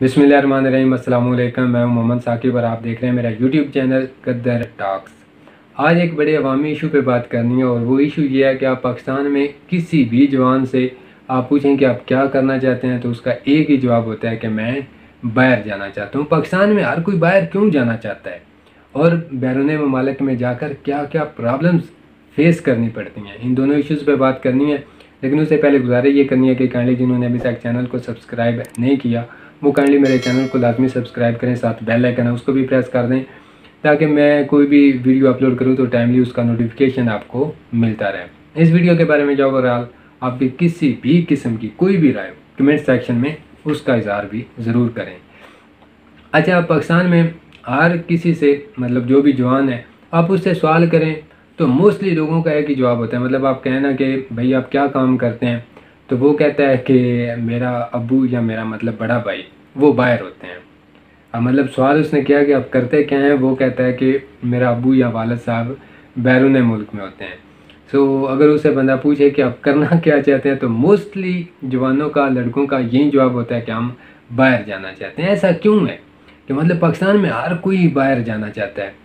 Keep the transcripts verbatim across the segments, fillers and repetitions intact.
बिस्मिल्लाहिर्रहमानिर्रहीम। अस्सलाम वालेकुम। मैं हूं मोहम्मद साकिब और आप देख रहे हैं मेरा यूट्यूब चैनल गद्दार टॉक्स। आज एक बड़े अवामी इशू पे बात करनी है और वो इशू ये है कि आप पाकिस्तान में किसी भी जवान से आप पूछें कि आप क्या करना चाहते हैं तो उसका एक ही जवाब होता है कि मैं बाहर जाना चाहता हूँ। पाकिस्तान में हर कोई बाहर क्यों जाना चाहता है और बैरून ममालिक में जाकर क्या क्या प्रॉब्लम्स फेस करनी पड़ती हैं, इन दोनों इश्यूज़ पे बात करनी है। लेकिन उससे पहले गुजारिश ये करनी है कि काइंडली जिन्होंने अभी तक चैनल को सब्सक्राइब नहीं किया वो काइंडली मेरे चैनल को लाजमी सब्सक्राइब करें, साथ बेल आइकन है उसको भी प्रेस कर दें ताकि मैं कोई भी वीडियो अपलोड करूं तो टाइमली उसका नोटिफिकेशन आपको मिलता रहे। इस वीडियो के बारे में जो ओवरऑल आपकी किसी भी किस्म की कोई भी राय कमेंट सेक्शन में उसका इजहार भी ज़रूर करें। अच्छा, आप पाकिस्तान में हर किसी से मतलब जो भी जवान है आप उससे सवाल करें तो मोस्टली लोगों का एक ही जवाब होता है। मतलब आप कहें ना कि भाई आप क्या काम करते हैं तो वो कहता है कि मेरा अब्बू या मेरा मतलब बड़ा भाई वो बाहर होते हैं। अब मतलब सवाल उसने किया कि आप करते क्या हैं, वो कहता है कि मेरा अब्बू या वालिद साहब बैरून मुल्क में होते हैं। सो so, अगर उसे बंदा पूछे कि आप करना क्या चाहते हैं तो मोस्टली जवानों का लड़कों का यही जवाब होता है कि हम बाहर जाना चाहते हैं। ऐसा क्यों है कि मतलब पाकिस्तान में हर कोई बाहर जाना चाहता है।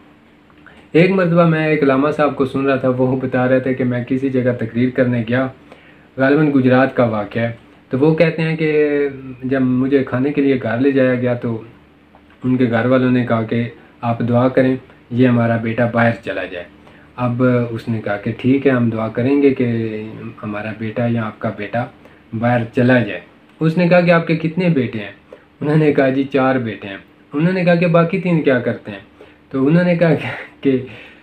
एक मरतबा मैं एक लामा साहब को सुन रहा था, वो बता रहे थे कि मैं किसी जगह तकरीर करने गया, गालिबन गुजरात का वाक़या है। तो वो कहते हैं कि जब मुझे खाने के लिए घर ले जाया गया तो उनके घर वालों ने कहा कि आप दुआ करें ये हमारा बेटा बाहर चला जाए। अब उसने कहा कि ठीक है हम दुआ करेंगे कि हमारा बेटा या आपका बेटा बाहर चला जाए। उसने कहा कि आपके कितने बेटे हैं? उन्होंने कहा जी चार बेटे हैं। उन्होंने कहा कि बाकी तीन क्या करते हैं? तो उन्होंने कहा कि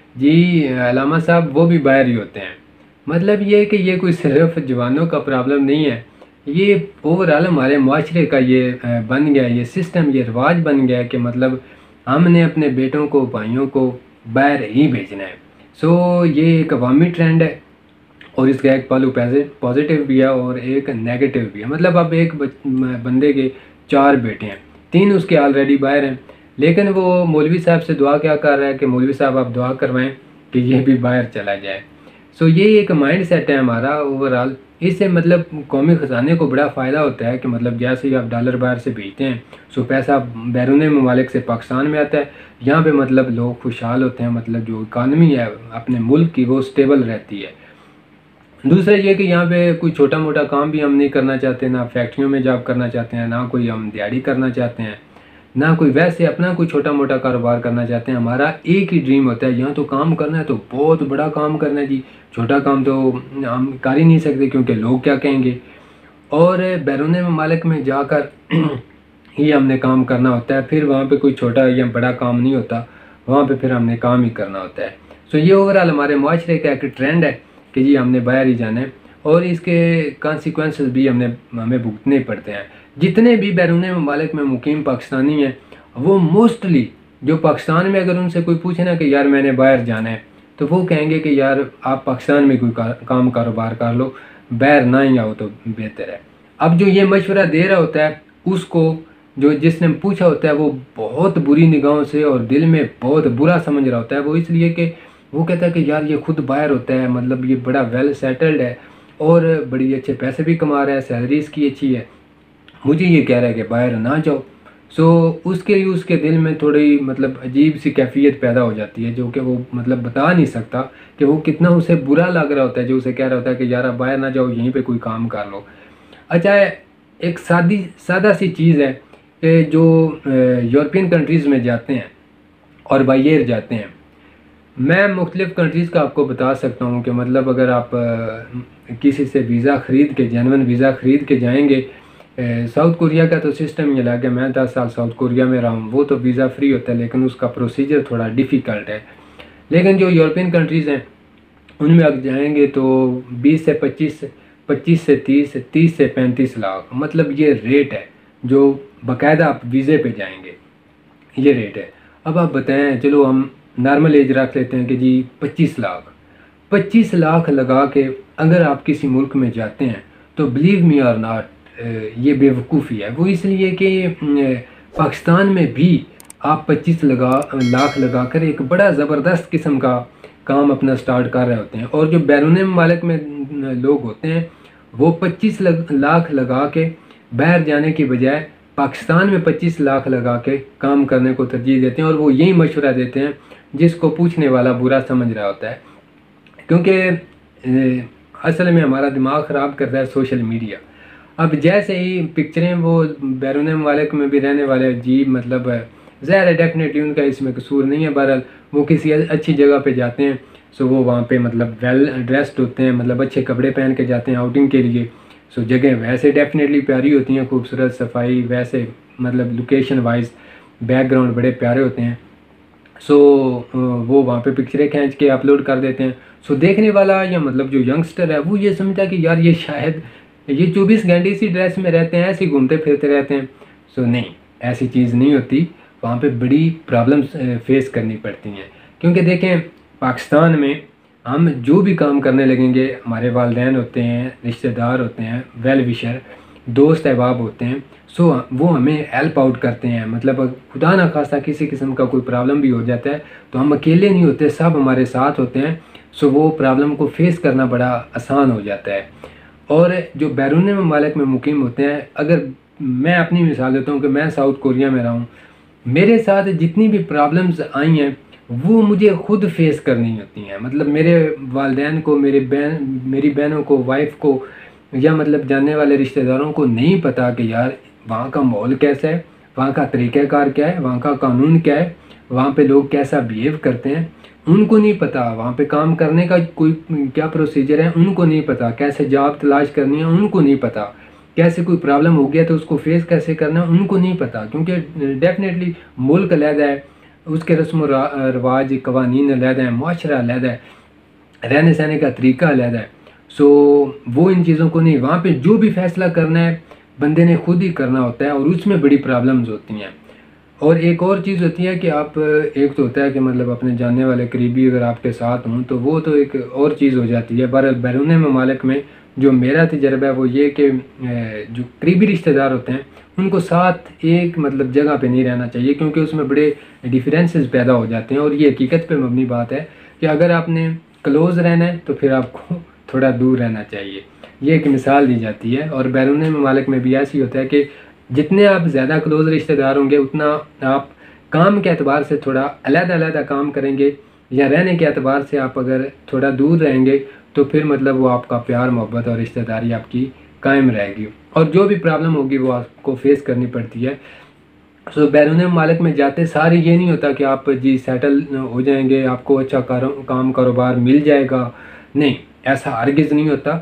जी अलामा साहब वो भी बाहर ही होते हैं। मतलब ये है कि ये कोई सिर्फ जवानों का प्रॉब्लम नहीं है, ये ओवरऑल हमारे माशरे का ये बन गया, ये सिस्टम, ये रिवाज बन गया है कि मतलब हमने अपने बेटों को भाइयों को बाहर ही भेजना है। सो ये एक अवामी ट्रेंड है और इसका एक पहलू पॉजिटिव भी है और एक नेगेटिव भी है। मतलब अब एक बंदे के चार बेटे हैं, तीन उसके ऑलरेडी बाहर हैं, लेकिन वो मौलवी साहब से दुआ क्या कर रहा है कि मौलवी साहब आप दुआ करवाएं कि ये भी बाहर चला जाए। सो ये एक माइंड सेट है हमारा ओवरऑल। इससे मतलब कौमी ख़जाने को बड़ा फ़ायदा होता है कि मतलब जैसे ही आप डॉलर बाहर से भेजते हैं सो पैसा बैरून ममालिक से पाकिस्तान में आता है। यहाँ पे मतलब लोग खुशहाल होते हैं, मतलब जो इकानमी है अपने मुल्क की वो स्टेबल रहती है। दूसरा ये कि यहाँ पे कोई छोटा मोटा काम भी हम नहीं करना चाहते, ना फैक्ट्रियों में जॉब करना चाहते हैं, ना कोई हम दिहाड़ी करना चाहते हैं, ना कोई वैसे अपना कोई छोटा मोटा कारोबार करना चाहते हैं। हमारा एक ही ड्रीम होता है, यहाँ तो काम करना है तो बहुत बड़ा काम करना है जी, छोटा काम तो हम कर ही नहीं सकते क्योंकि लोग क्या कहेंगे। और बैरून ममालिक में जाकर ही हमने काम करना होता है, फिर वहाँ पे कोई छोटा या बड़ा काम नहीं होता, वहाँ पे फिर हमने काम ही करना होता है। सो ये ओवरऑल हमारे माशरे का एक ट्रेंड है कि जी हमने बाहर ही जाना है और इसके कॉन्सिक्वेंसेस भी हमने हमें भुगतने पड़ते हैं। जितने भी बैरून ममालिक में मुकीम पाकिस्तानी हैं वो मोस्टली जो पाकिस्तान में अगर उनसे कोई पूछे ना कि यार मैंने बाहर जाना है तो वो कहेंगे कि यार आप पाकिस्तान में कोई का, काम कारोबार कर लो, बाहर ना ही आओ तो बेहतर है। अब जो ये मशवरा दे रहा होता है उसको जो जिसने पूछा होता है वो बहुत बुरी निगाहों से और दिल में बहुत बुरा समझ रहा होता है। वो इसलिए कि वो कहता है कि यार ये खुद बाहर होता है, मतलब ये बड़ा वेल सेटल्ड है और बड़ी अच्छे पैसे भी कमा रहा है, सैलरी इसकी अच्छी है, मुझे ये कह रहा है कि बाहर ना जाओ। सो उसके लिए उसके दिल में थोड़ी मतलब अजीब सी कैफियत पैदा हो जाती है जो कि वो मतलब बता नहीं सकता कि वो कितना उसे बुरा लग रहा होता है जो उसे कह रहा होता है कि यार आप बाहर ना जाओ, यहीं पे कोई काम कर लो। अच्छा, एक सादी सादा सी चीज़ है कि जो यूरोपियन कंट्रीज़ में जाते हैं और बाई एयर जाते हैं, मैं मुख्तलिफ़ कंट्रीज़ का आपको बता सकता हूँ कि मतलब अगर आप किसी से वीज़ा ख़रीद के जेन्युइन वीज़ा ख़रीद के जाएंगे, साउथ कोरिया का तो सिस्टम ये लगा कि मैं दस साल साउथ कोरिया में रहा हूँ, वो तो वीज़ा फ्री होता है लेकिन उसका प्रोसीजर थोड़ा डिफ़िकल्ट है। लेकिन जो यूरोपियन कंट्रीज़ हैं उनमें आप जाएंगे तो बीस से पच्चीस पच्चीस से तीस तीस से पैंतीस लाख मतलब ये रेट है जो बाकायदा आप वीज़े पे जाएंगे, ये रेट है। अब आप बताएं, चलो हम नॉर्मल एज रख लेते हैं कि जी पच्चीस लाख पच्चीस लाख लगा के अगर आप किसी मुल्क में जाते हैं तो बिलीव मी और नॉट ये बेवकूफ़ी है। वो इसलिए कि पाकिस्तान में भी आप पच्चीस लगा लाख लगा कर एक बड़ा ज़बरदस्त किस्म का काम अपना स्टार्ट कर रहे होते हैं और जो बैरून ममालिक में लोग होते हैं वो पच्चीस लाख लगा के बाहर जाने की बजाय पाकिस्तान में पच्चीस लाख लगा के काम करने को तरजीह देते हैं और वो यही मशवरा देते हैं जिसको पूछने वाला बुरा समझ रहा होता है। क्योंकि असल में हमारा दिमाग ख़राब करता है सोशल मीडिया। अब जैसे ही पिक्चरें वो बैरून ममालिक में भी रहने वाले अजीब मतलब ज़ाहिर है डेफिनेटली उनका इसमें कसूर नहीं है, बहरहाल वो किसी अच्छी जगह पे जाते हैं, सो वो वहाँ पे मतलब वेल ड्रेस्ड होते हैं, मतलब अच्छे कपड़े पहन के जाते हैं आउटिंग के लिए। सो जगह वैसे डेफिनेटली प्यारी होती हैं, खूबसूरत, सफाई, वैसे मतलब लोकेशन वाइज बैकग्राउंड बड़े प्यारे होते हैं। सो वो वहाँ पे पिक्चरें खींच के अपलोड कर देते हैं। सो देखने वाला या मतलब जो यंगस्टर है वो ये समझता है कि यार ये शायद ये चौबीस घंटे इसी ड्रेस में रहते हैं, ऐसे घूमते फिरते रहते हैं। सो नहीं, ऐसी चीज़ नहीं होती, वहाँ पे बड़ी प्रॉब्लम्स फेस करनी पड़ती हैं। क्योंकि देखें पाकिस्तान में हम जो भी काम करने लगेंगे, हमारे वालिदैन होते हैं, रिश्तेदार होते हैं, वेल विशर, दोस्त अहबाब होते हैं, सो वो हमें हेल्प आउट करते हैं। मतलब खुदा ना खास्ता किसी किस्म का कोई प्रॉब्लम भी हो जाता है तो हम अकेले नहीं होते, सब हमारे साथ होते हैं। सो वो प्रॉब्लम को फेस करना बड़ा आसान हो जाता है। और जो बैरून ममालिक में मुकीम होते हैं, अगर मैं अपनी मिसाल देता हूँ कि मैं साउथ कोरिया में रहा हूँ, मेरे साथ जितनी भी प्रॉब्लम्स आई हैं वो मुझे खुद फेस करनी होती हैं। मतलब मेरे वालिदैन को, मेरे बहन मेरी बहनों को, वाइफ को या मतलब जानने वाले रिश्तेदारों को नहीं पता कि यार वहाँ का माहौल कैसा है, वहाँ का तरीक़ाकार क्या है, वहाँ का कानून क्या है, वहाँ पे लोग कैसा बिहेव करते हैं, उनको नहीं पता। वहाँ पे काम करने का कोई क्या प्रोसीजर है उनको नहीं पता, कैसे जॉब तलाश करनी है उनको नहीं पता, कैसे कोई प्रॉब्लम हो गया तो उसको फेस कैसे करना है उनको नहीं पता। क्योंकि डेफिनेटली मुल्क अलहदा है, उसके रस्म रवाज कवानीन अलहदा है, मुआशरा अलहदा है, रहने सहने का तरीका अलहदा है। सो वो इन चीज़ों को नहीं, वहाँ पे जो भी फैसला करना है बंदे ने खुद ही करना होता है और उसमें बड़ी प्रॉब्लम्स होती हैं। और एक और चीज़ होती है कि आप, एक तो होता है कि मतलब अपने जानने वाले करीबी अगर आपके साथ हों तो वो तो एक और चीज़ हो जाती है। पर बैरून ममालिक में जो मेरा तजर्बा है वो ये कि जो करीबी रिश्तेदार होते हैं उनको साथ एक मतलब जगह पे नहीं रहना चाहिए, क्योंकि उसमें बड़े डिफरेंसेस पैदा हो जाते हैं। और ये हकीकत पे मबनी बात है कि अगर आपने क्लोज़ रहना है तो फिर आपको थोड़ा दूर रहना चाहिए, ये एक मिसाल दी जाती है। और बैरून ममालिक में भी ऐसी होता है कि जितने आप ज़्यादा क्लोज़ रिश्तेदार होंगे उतना आप काम के एतबार से थोड़ा अलग-अलग काम करेंगे, या रहने के एतबार से आप अगर थोड़ा दूर रहेंगे तो फिर मतलब वो आपका प्यार मोहब्बत और रिश्तेदारी आपकी कायम रहेगी और जो भी प्रॉब्लम होगी वो आपको फेस करनी पड़ती है। सो बैरून ममालिक में जाते सारे ये नहीं होता कि आप जी सेटल हो जाएंगे, आपको अच्छा काम कारोबार मिल जाएगा, नहीं, ऐसा हरगिज़ नहीं होता।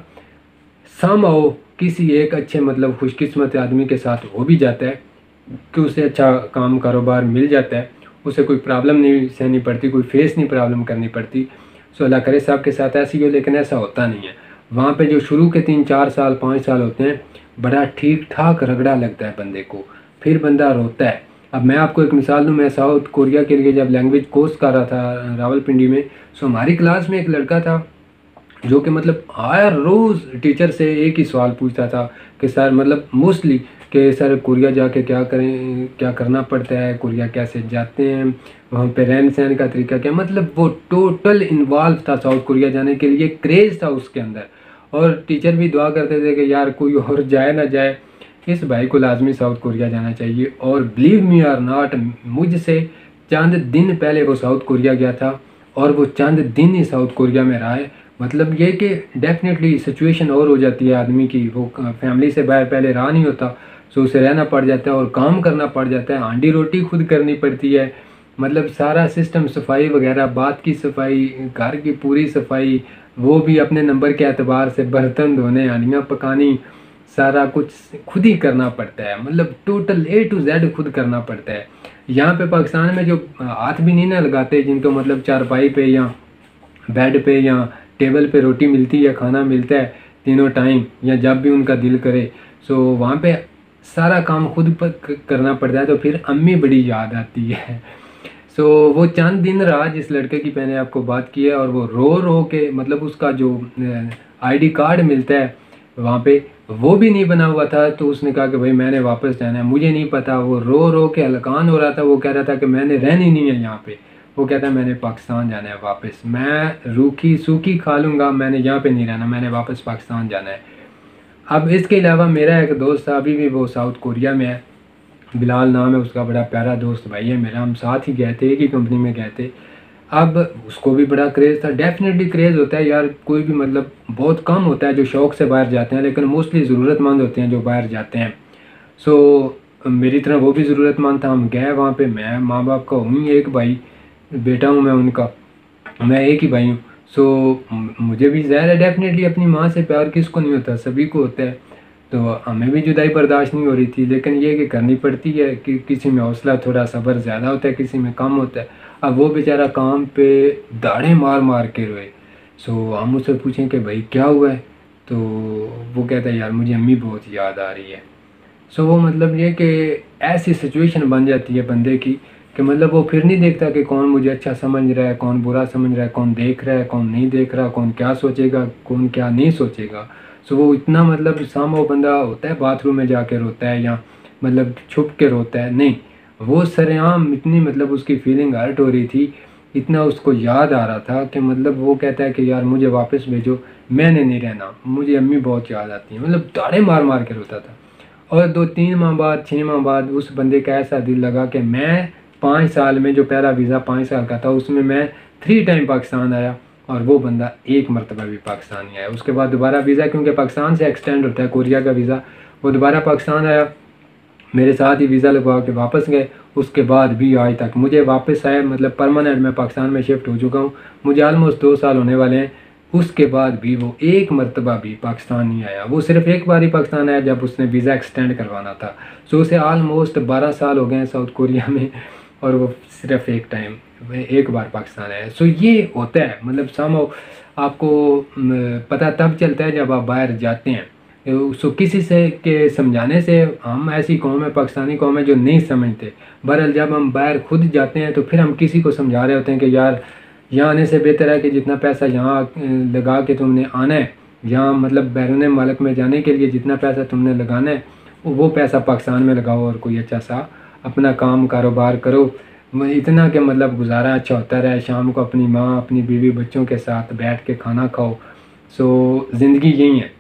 सम आओ किसी एक अच्छे मतलब खुशकिस्मत आदमी के साथ हो भी जाता है कि उसे अच्छा काम कारोबार मिल जाता है, उसे कोई प्रॉब्लम नहीं सहनी पड़ती, कोई फेस नहीं प्रॉब्लम करनी पड़ती। सो अल्लाह करे साहब के साथ ऐसी हो, लेकिन ऐसा होता नहीं है। वहाँ पे जो शुरू के तीन चार साल पाँच साल होते हैं बड़ा ठीक ठाक रगड़ा लगता है बंदे को, फिर बंदा रोता है। अब मैं आपको एक मिसाल दूँ, मैं साउथ कोरिया के लिए जब लैंग्वेज कोर्स कर रहा था रावलपिंडी में, सो हमारी क्लास में एक लड़का था जो कि मतलब हर रोज़ टीचर से एक ही सवाल पूछता था कि सर मतलब मोस्टली कि सर कोरिया जाके क्या करें, क्या करना पड़ता है, कोरिया कैसे जाते हैं, वहाँ पे रहन सहन का तरीका क्या, मतलब वो टोटल इन्वॉल्व था साउथ कोरिया जाने के लिए, क्रेज़ था उसके अंदर। और टीचर भी दुआ करते थे कि यार कोई और जाए ना जाए, इस भाई को लाजमी साउथ कोरिया जाना चाहिए। और बिलीव मी और नॉट, मुझसे चंद दिन पहले वो साउथ कोरिया गया था और वो चंद दिन ही साउथ कोरिया में रहा है। मतलब ये कि डेफिनेटली सिचुएशन और हो जाती है आदमी की, वो फैमिली से बाहर पहले रहा नहीं होता, सो उसे रहना पड़ जाता है और काम करना पड़ जाता है, हांडी रोटी खुद करनी पड़ती है, मतलब सारा सिस्टम, सफाई वगैरह, बात की सफाई, घर की पूरी सफाई, वो भी अपने नंबर के एतबार से, बर्तन धोने, हांडियाँ पकानी, सारा कुछ खुद ही करना पड़ता है। मतलब टोटल ए टू जेड खुद करना पड़ता है। यहाँ पे पाकिस्तान में जो हाथ भी नहीं ना लगाते, जिनको मतलब चारपाई पे या बेड पे या टेबल पे रोटी मिलती है, खाना मिलता है तीनों टाइम या जब भी उनका दिल करे, सो वहाँ पे सारा काम खुद पर करना पड़ता है। तो फिर अम्मी बड़ी याद आती है। सो वो चंद दिन रहा जिस लड़के की मैंने आपको बात की है, और वो रो रो के मतलब उसका जो आईडी कार्ड मिलता है वहाँ पे वो भी नहीं बना हुआ था, तो उसने कहा कि भाई मैंने वापस जाना है, मुझे नहीं पता। वो रो रो के हलकान हो रहा था, वो कह रहा था कि मैंने रहनी नहीं है यहाँ पे, वो कहता है मैंने पाकिस्तान जाना है वापस, मैं रूखी सूखी खा लूँगा, मैंने यहाँ पे नहीं रहना, मैंने वापस पाकिस्तान जाना है। अब इसके अलावा मेरा एक दोस्त था, अभी भी वो साउथ कोरिया में है, बिलाल नाम है उसका, बड़ा प्यारा दोस्त भाई है मेरा, हम साथ ही गए थे, एक ही कंपनी में गए थे। अब उसको भी बड़ा क्रेज़ था, डेफ़िनेटली क्रेज़ होता है यार, कोई भी मतलब बहुत कम होता है जो शौक़ से बाहर जाते हैं, लेकिन मोस्टली ज़रूरतमंद होते हैं जो बाहर जाते हैं। सो मेरी तरह वो भी ज़रूरतमंद था, हम गए वहाँ पे। मैं माँ बाप का हूँ ही एक भाई, बेटा हूँ मैं उनका, मैं एक ही भाई हूँ। सो मुझे भी ज़ाहिर है डेफ़िनेटली अपनी माँ से प्यार किसको नहीं होता, सभी को होता है। तो हमें भी जुदाई बर्दाश्त नहीं हो रही थी, लेकिन ये कि करनी पड़ती है कि किसी में हौसला थोड़ा सब्र ज़्यादा होता है, किसी में कम होता है। अब वो बेचारा काम पे दाड़े मार मार के रोए। सो हम उससे पूछें कि भाई क्या हुआ है, तो वो कहता है यार मुझे अम्मी बहुत याद आ रही है। सो वो मतलब ये कि ऐसी सिचुएशन बन जाती है बंदे की कि मतलब वो फिर नहीं देखता कि कौन मुझे अच्छा समझ रहा है, कौन बुरा समझ रहा है, कौन देख रहा है, कौन नहीं देख रहा, कौन क्या सोचेगा, कौन क्या नहीं सोचेगा। सो वो इतना मतलब सामो बंदा होता है बाथरूम में जाके रोता है या मतलब छुप के रोता है, नहीं, वो सरेआम इतनी मतलब उसकी फीलिंग हर्ट हो रही थी, इतना उसको याद आ रहा था कि मतलब वो कहता है कि यार मुझे वापस भेजो, मैंने नहीं रहना, मुझे अम्मी बहुत याद आती है, मतलब दाड़े मार मार के रोता था। और दो तीन माह बाद, छः माह बाद उस बंदे का ऐसा दिल लगा कि मैं पाँच साल में, जो पहला वीज़ा पाँच साल का था उसमें मैं थ्री टाइम पाकिस्तान आया, और वो बंदा एक मरतबा भी पाकिस्तान नहीं आया। उसके बाद दोबारा वीज़ा, क्योंकि पाकिस्तान से एक्सटेंड होता है कोरिया का वीज़ा, वो दोबारा पाकिस्तान आया, मेरे साथ ही वीज़ा लगवा के वापस गए। उसके बाद भी आज तक मुझे वापस आया, मतलब परमानेंट मैं पाकिस्तान में शिफ्ट हो चुका हूँ, मुझे ऑलमोस्ट दो साल होने वाले हैं। उसके बाद भी वो एक मरतबा भी पाकिस्तान नहीं आया। वो सिर्फ़ एक बार ही पाकिस्तान आया जब उसने वीज़ा एक्सटेंड करवाना था। सो उसे ऑलमोस्ट बारह साल हो गए हैं साउथ कोरिया में, और वो सिर्फ़ एक टाइम एक बार पाकिस्तान आया। सो ये होता है, मतलब समहाउ आपको पता तब चलता है जब आप बाहर जाते हैं। सो किसी से के समझाने से, हम ऐसी कौम है, पाकिस्तानी कौम है जो नहीं समझते। बहरहाल जब हम बाहर खुद जाते हैं तो फिर हम किसी को समझा रहे होते हैं कि यार यहाँ आने से बेहतर है कि जितना पैसा यहाँ लगा के तुमने आना है, यहाँ मतलब बैरून मुल्क में जाने के लिए जितना पैसा तुमने लगाना है वो पैसा पाकिस्तान में लगाओ और कोई अच्छा सा अपना काम कारोबार करो, इतना कि मतलब गुजारा अच्छा होता रहे, शाम को अपनी माँ अपनी बीवी बच्चों के साथ बैठ के खाना खाओ। सो ज़िंदगी यही है।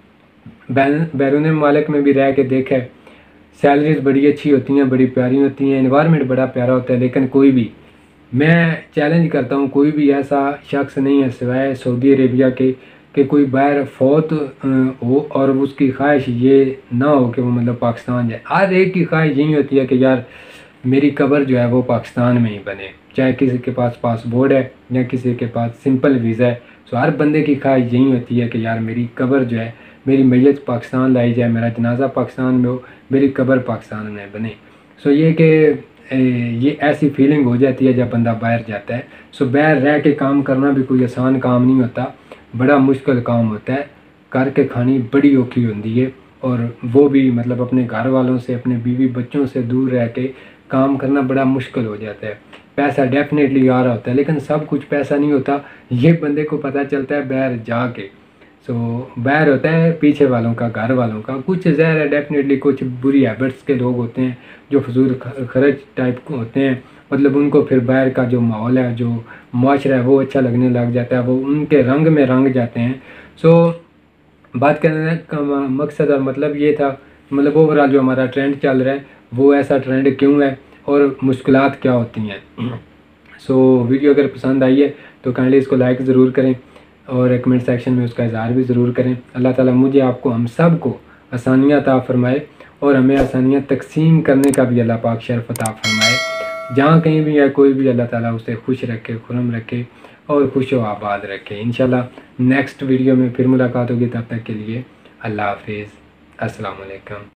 बैरून मुल्क में भी रह के देखे, सैलरीज बड़ी अच्छी होती हैं, बड़ी प्यारी होती हैं, इन्वायरमेंट बड़ा प्यारा होता है, लेकिन कोई भी, मैं चैलेंज करता हूँ, कोई भी ऐसा शख्स नहीं है सिवाय सऊदी अरेबिया के कि कोई बाहर फौत हो और उसकी ख्वाहिश ये ना हो कि वो मतलब पाकिस्तान जाए। हर एक की ख्वाहिश यही होती है कि यार मेरी कब्र जो है वो पाकिस्तान में ही बने, चाहे किसी के पास पासपोर्ट है या किसी के पास सिंपल वीज़ा है। सो हर बंदे की ख्वाहिश यही होती है कि यार मेरी कब्र जो है, मेरी मैयत पाकिस्तान लाई जाए, मेरा जनाजा पाकिस्तान में हो, मेरी कब्र पाकिस्तान में बने। सो ये कि ये ऐसी फीलिंग हो जाती है जब बंदा बाहर जाता है। सो बाहर रह के काम करना भी कोई आसान काम नहीं होता, बड़ा मुश्किल काम होता है, करके खानी बड़ी औखी होती है, और वो भी मतलब अपने घर वालों से, अपने बीवी बच्चों से दूर रह के काम करना बड़ा मुश्किल हो जाता है। पैसा डेफिनेटली आ रहा होता है, लेकिन सब कुछ पैसा नहीं होता, ये बंदे को पता चलता है बाहर जाके। सो बाहर होता है पीछे वालों का, घर वालों का। कुछ ज़हर है डेफिनेटली, कुछ बुरी हैबिट्स के लोग होते हैं जो फजूल खर्च टाइप को होते हैं, मतलब उनको फिर बाहर का जो माहौल है, जो माशरा है वो अच्छा लगने लग जाता है, वो उनके रंग में रंग जाते हैं। सो बात करने का मकसद और मतलब ये था, मतलब ओवरऑल जो हमारा ट्रेंड चल रहा है वो ऐसा ट्रेंड क्यों है और मुश्किलात क्या होती हैं। सो वीडियो अगर पसंद आई है तो काइंडली इसको लाइक ज़रूर करें और कमेंट सेक्शन में उसका इज़हार भी ज़रूर करें। अल्लाह ताला मुझे, आपको, हम सब को आसानियाँ अता फ़रमाए, और हमें आसानियाँ तकसीम करने का भी अल्लाह पाक शर्फ़ अता फ़रमाए। जहाँ कहीं भी है कोई भी, अल्लाह ताला उसे खुश रखे, खुरम रखे और खुश व आबाद रखे। इंशाल्लाह नेक्स्ट वीडियो में फिर मुलाकात होगी, तब तक के लिए अल्लाह हाफ़िज़, अस्सलाम वालेकुम।